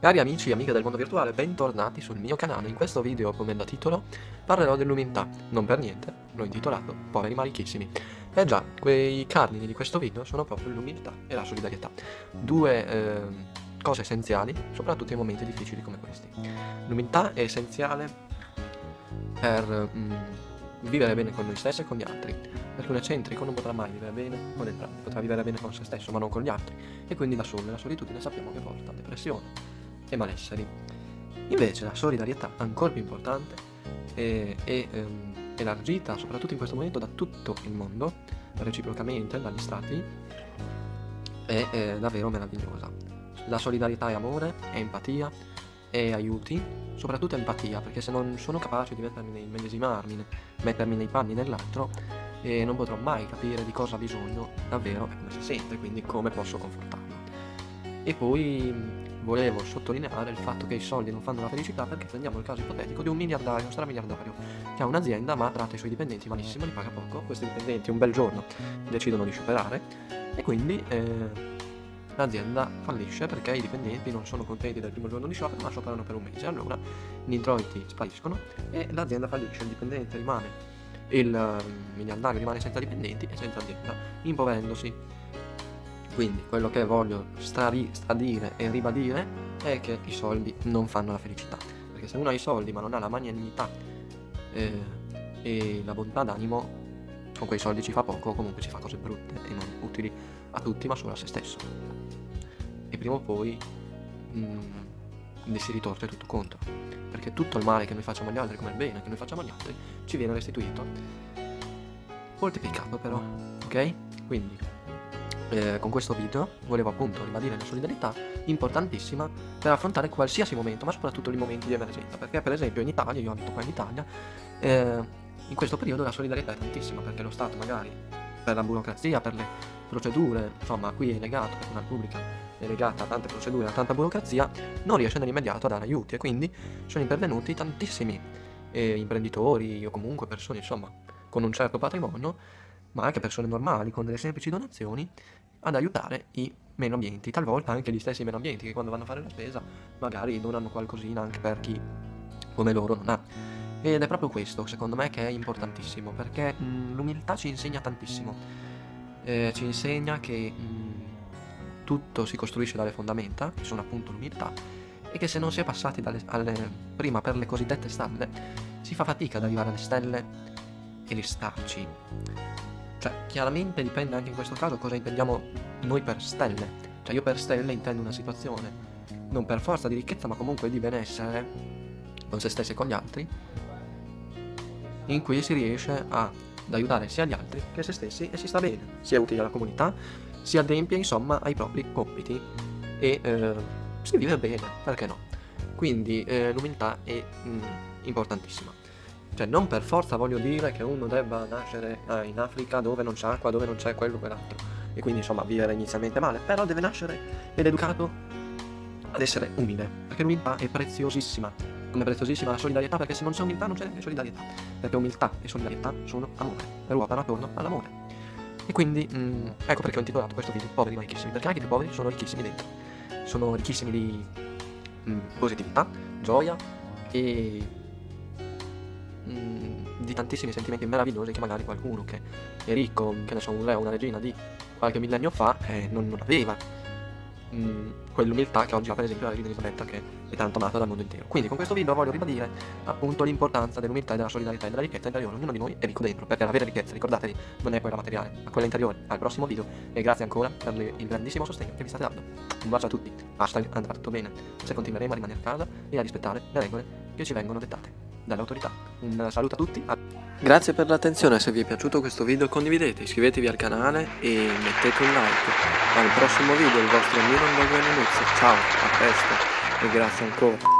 Cari amici e amiche del mondo virtuale, bentornati sul mio canale. In questo video, come da titolo, parlerò dell'umiltà. Non per niente, l'ho intitolato Poveri ma ricchissimi. E già, quei cardini di questo video sono proprio l'umiltà e la solidarietà. Due cose essenziali, soprattutto in momenti difficili come questi. L'umiltà è essenziale per vivere bene con noi stessi e con gli altri, perché un eccentrico non potrà mai vivere bene con entrambi, potrà vivere bene con se stesso ma non con gli altri, e quindi da solo la solitudine sappiamo che porta a depressione e malesseri. Invece la solidarietà, ancora più importante, è elargita soprattutto in questo momento da tutto il mondo, reciprocamente dagli stati, è davvero meravigliosa. La solidarietà è amore, è empatia, è aiuti, soprattutto empatia, perché se non sono capace di medesimarmi, mettermi nei panni dell'altro, non potrò mai capire di cosa ha bisogno davvero e come si sente, quindi come posso confortarlo. E poi volevo sottolineare il fatto che i soldi non fanno la felicità, perché prendiamo il caso ipotetico di un miliardario, un stramiliardario, che ha un'azienda ma tratta i suoi dipendenti malissimo, li paga poco. Questi dipendenti un bel giorno decidono di scioperare e quindi l'azienda fallisce perché i dipendenti non sono contenti del primo giorno di sciopero, ma scioperano per un mese. Allora gli introiti spariscono e l'azienda fallisce, il dipendente rimane, il miliardario rimane senza dipendenti e senza azienda, impoverendosi. Quindi quello che voglio stradire e ribadire è che i soldi non fanno la felicità, perché se uno ha i soldi ma non ha la magnanimità e la bontà d'animo, con quei soldi ci fa poco, o comunque ci fa cose brutte e non utili a tutti ma solo a se stesso, e prima o poi si ritorce tutto contro, perché tutto il male che noi facciamo agli altri, come il bene che noi facciamo agli altri, ci viene restituito moltiplicato però, ok? Quindi con questo video volevo appunto ribadire la solidarietà, importantissima per affrontare qualsiasi momento, ma soprattutto i momenti di emergenza, perché per esempio in Italia, io abito qua in Italia, in questo periodo la solidarietà è tantissima, perché lo Stato magari per la burocrazia, per le procedure, insomma qui è legato, perché una repubblica è legata a tante procedure, a tanta burocrazia, non riesce nell'immediato a dare aiuti, e quindi sono intervenuti tantissimi imprenditori o comunque persone insomma con un certo patrimonio, ma anche persone normali con delle semplici donazioni, ad aiutare i meno abbienti, talvolta anche gli stessi meno abbienti che quando vanno a fare la spesa magari donano qualcosina anche per chi come loro non ha. Ed è proprio questo secondo me che è importantissimo, perché l'umiltà ci insegna tantissimo, ci insegna che tutto si costruisce dalle fondamenta, che sono appunto l'umiltà, e che se non si è passati prima per le cosiddette stelle, si fa fatica ad arrivare alle stelle e restarci. Cioè, chiaramente dipende anche in questo caso cosa intendiamo noi per stelle. Cioè, io per stelle intendo una situazione non per forza di ricchezza, ma comunque di benessere con se stessi e con gli altri, in cui si riesce ad aiutare sia gli altri che se stessi e si sta bene, si è utile alla comunità, si adempie insomma ai propri compiti e si vive bene, perché no? Quindi l'umiltà è importantissima. Cioè, non per forza voglio dire che uno debba nascere in Africa dove non c'è acqua, dove non c'è quello o quell'altro, e quindi insomma vivere inizialmente male, però deve nascere ed educato ad essere umile, perché l'umiltà è preziosissima, come preziosissima la solidarietà, perché se non c'è umiltà non c'è neanche solidarietà, perché umiltà e solidarietà sono amore, ruotano attorno all'amore. E quindi ecco perché ho intitolato questo video Poveri ma ricchissimi, perché anche i più poveri sono ricchissimi dentro, sono ricchissimi di positività, gioia e di tantissimi sentimenti meravigliosi che magari qualcuno che è ricco, che ne so, un re o una regina di qualche millennio fa non aveva quell'umiltà che oggi ha per esempio la regina Elisabetta, che è tanto amata dal mondo intero. Quindi con questo video voglio ribadire appunto l'importanza dell'umiltà e della solidarietà e della ricchezza interiore. Ognuno di noi è ricco dentro, perché la vera ricchezza, ricordatevi, non è quella materiale, ma quella interiore. Al prossimo video e grazie ancora per il grandissimo sostegno che mi state dando. Un bacio a tutti, hashtag andrà tutto bene, se continueremo a rimanere a casa e a rispettare le regole che ci vengono dettate dalle autorità. Un saluto a tutti. Grazie per l'attenzione, se vi è piaciuto questo video condividete, iscrivetevi al canale e mettete un like. Al prossimo video il vostro amico non voglio Ciao, a presto e grazie ancora.